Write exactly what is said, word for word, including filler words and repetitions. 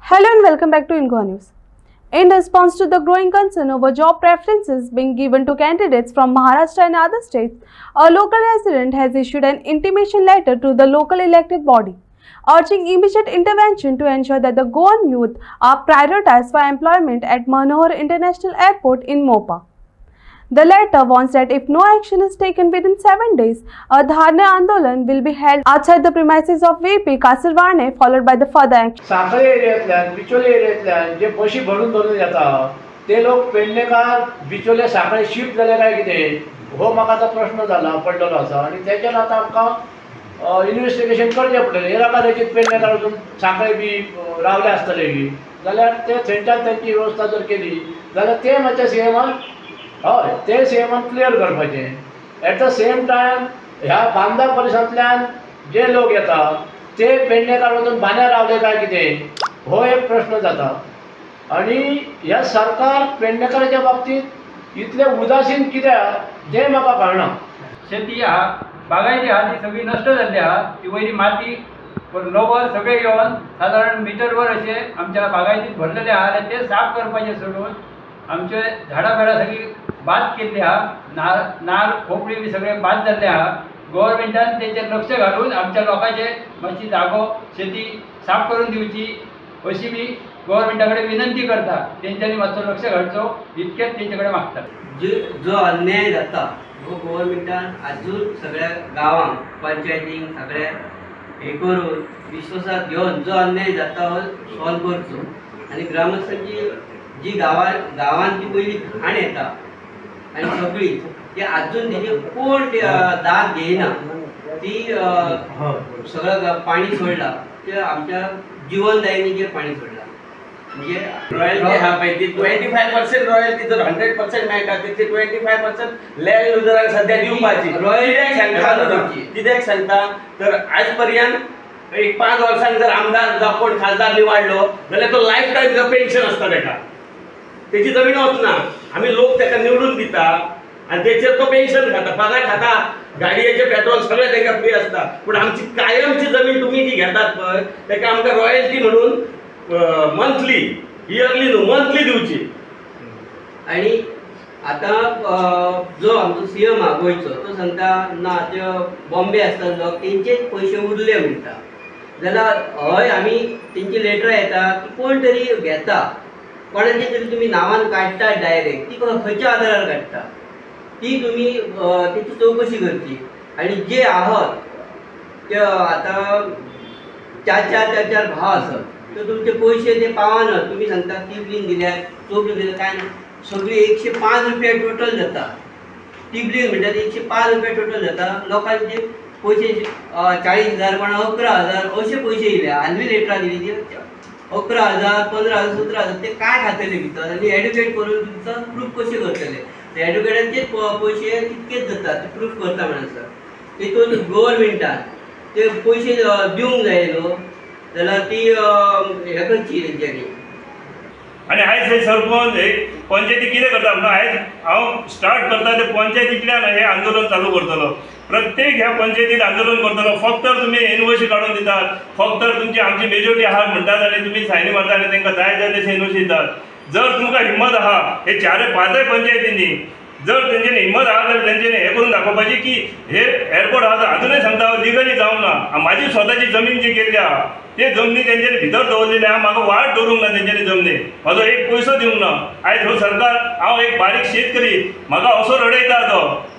Hello and welcome back to Ingoa News. In response to the growing concern over job preferences being given to candidates from Maharashtra and other states, a local resident has issued an intimation letter to the local elected body, urging immediate intervention to ensure that the Goan youth are prioritized for employment at Manohar International Airport in Mopa. The letter warns that if no action is taken within seven days, a Dharna Andolan will be held outside the premises of V P Kasirwane, followed by the further action. साखळी एरियातल्यान बिचोले एरियातल्यान जे बशी भरून भरून येतात ते लोक पेडणेकार बिचोले साखळे shift जाले काय कितें हो म्हाका आतां प्रश्न जाला पडलेलो आसा आनी तेचेर आतां आमकां इन्व्हेस्टिगेशन करचें पडटलें हे नाका देखीत पेडणेकार वचून साखळे बी रावले आसतले बी जाल्यार ते थंयच्यान तेंची वेवस्था जर केली जाल्यार ते मातशें सीएमान हय ते सीएमान क्लियर करपाचें. एट द सेम टायम ह्या बांदा परिसरांतल्यान जे लोक येतात ते पेडणेकार वचून बांद्यार रावले काय कितें हो एक प्रश्न जाता आनी ह्या सरकार पेडणेकाराच्या बाबतींत इतले उदासीन कित्याक तें म्हाका कळना. शेती आहा बागायती आहा ती सगळी नश्ट जाल्ली आहा. ती वयली माती लोबर सगळे घेवन सादारण मिटरवर अशे आमच्या बागायतीत भरलेले आहा आनी ते साफ करपाचे सोडून आमचे झाडां बेडां सगळी बाद केल्ली आहा. नार नार खोपडी बी सगळे बाद जाल्ले आहा. गव्हर्मेंटान तेचेर लक्ष घालून आमच्या लोकांचे मातशी जागो शेती साफ करून दिवची अशी मी गव्हर्मेंटा कडेन विनंती करता. तेंच्यांनी मातसो लक्ष घालचो इतकेच तेंचे कडेन मागता. जो अन्याय जाता हो गव्हर्मेंटान आजून सगळ्या गांवांक पंचायतींक सगळ्या हे करून विश्वासात घेवन जो अन्याय जाता हो सॉल्व करचो आनी ग्रामस्थांची जी गांवां गांवांत जी पयली घाण येता आनी सगळी ती आजून तेजे कोण दाग घेयना ती सगळं पाणी सोडला ते आमच्या जीवनदायिनीचेर पाणी सोडला. म्हणजे रॉयल्टी हा पळय ती ट्वेंटी फाय पर्सेंट रॉयल्टी जर हंड्रेड पर्सेंट मेळटा तितली ट्वेंटी फाय पर्सेंट लँड युजरांक सद्या दिवपाची. रॉयल्टी सांगता कित्याक सांगता तर आज पर्यंत एक पांच वर्सांक जर आमदार जावं कोण खासदार निवडलो जाल्यार तो लायफ टायम पेन्शन आसता ताका. तेची जमीन वचना आमी लोक ताका निवडून दिता आनी तेचेर तो पेन्शन खाता पगार खाता गाडयेचे पेट्रोल सगळें ताका फ्री आसता. पूण आमची कायमची जमीन तुमी जी घेतात पळय ताका आमकां रॉयल्टी म्हणून मंथली इयरली न्हू मंथली दिवची. आणि आता जो आमचो सीएम हा गोंयचो तो सांगता ना त्यो बॉम्बे आसतालो तेंचेच पयशे उरले म्हणटा जाल्यार हय आमी तेंची लेटर येता की कोण तरी घेता कोणाचे तरी तुमी नांवान काडटा डायरेक्ट ती खंयच्या आदारार काडटा ती तुमी तेची चवकशी करची. आनी जे आहात ते आतां चार चार चार चार भाव आसत तर तुमचे पयशे ते पावना. तुमी सांगता टिबलीन दिल्यार चोपलीन दिल्यार काय सगळी एकशे पांच रुपया टोटल जाता. टिबलीन म्हणटा ती एकशे पांच रुपया टोटल जाता. लोकांचे पयशे चाळीस हजार कोणा अकरा हजार अशे पयशे येयले. हालवी लेटरां दिली ती अकरा हजार पंदरा हजार सतरा हजार ते काय खातले भितर आनी एडुकेट करून तुमचो प्रूफ कशे करतले. ते एडुकेटांचेच पयशे तितकेच जाता ते प्रूफ करता म्हणून आसा. तेतून गव्हर्मेंटान ते पयशे दिवंक जाय न्हू जाल्यार ती हे करची तेंच्यांनी. आनी आयज हे सरपंच हे पंचायती कितें करता म्हणून आयज हांव स्टार्ट करता ते पंचायतींतल्यान हे आंदोलन चालू करतलो. प्रत्येक ह्या पंचायतीत आंदोलन करतलो. फक्त तुमी एनओसी काडून दितात फक्त तुमची आमची मेजॉरिटी आहा म्हणटात आनी तुमी सायनी मारता आनी तांकां जाय जाय तशें एनओसी दितात. जर तुमकां हिम्मत आहा हे चारय पांचय पंचायतींनी जर तेंच्यांनी हिम्मत आहा जाल्यार तेंच्यांनी हें करून दाखोवपाची की हे एअरपोर्ट आहा अजूनय सांगता हांव लिगली जावंक ना. म्हाजी स्वताची जमीन जी केल्ली आहा ते जमनी तेंच्यांनी भितर दवरलेली आहा. म्हाका वाट दवरूंक ना तेंच्यांनी जमनी म्हाजो एक पयसो दिवंक ना. आयज हो सरकार हांव एक बारीक शेतकरी म्हाका असो रडयता तो